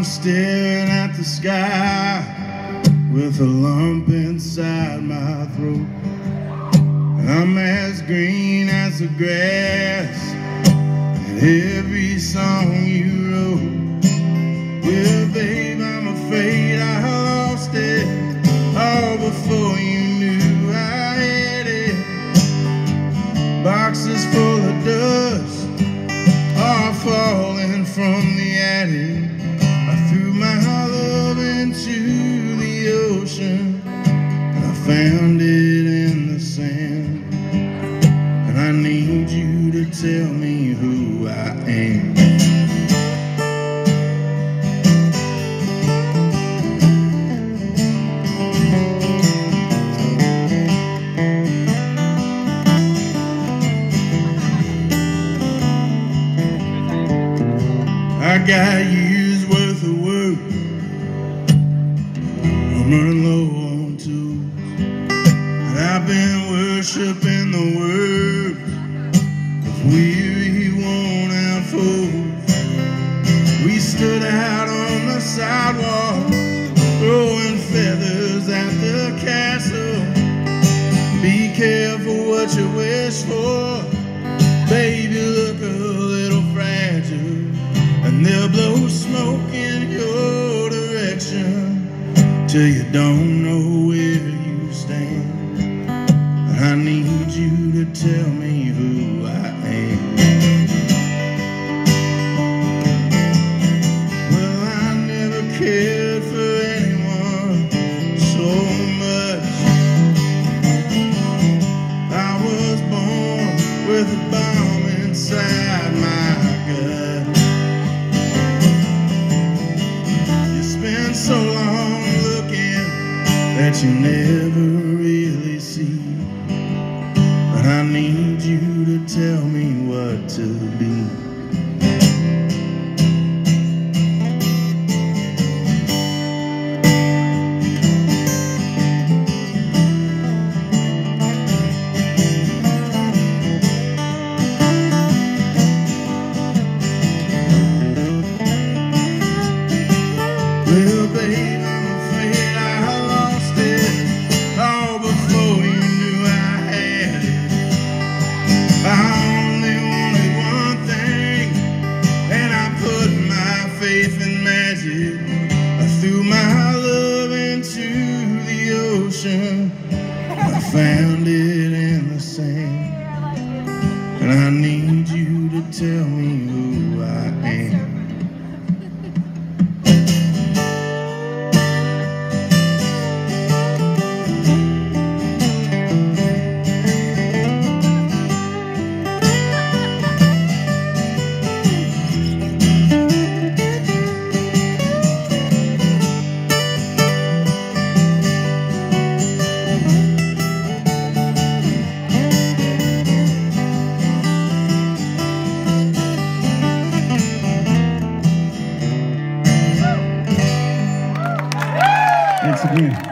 staring at the sky with a lump inside my throat. I'm as green as the grass and every song you wrote. Well, babe, I'm afraid I lost it all before you knew I had it. Boxes full of dust are falling from the attic. I threw my love into the ocean and I found it in the sand. And I need you to tell me who I am. I got years worth of work, I'm running low on tools, and I've been worshiping the words of weary, worn out fools. We stood out on the sidewalk, throwing feathers at the castle. Be careful what you wish for, baby, look a little fragile. And they'll blow smoke in your direction till you don't know where you stand. And I need you to tell me who I am. Well, I never cared for anyone so much. I was born with a bomb inside my gut. So long looking that you never really see, but I need you to tell me what to be. Well, babe, I'm afraid I lost it all before you knew I had it. I only wanted one thing, and I put my faith in magic. I threw my love into the ocean, I found it in the sand. And I need you to tell me who I am. Thanks again.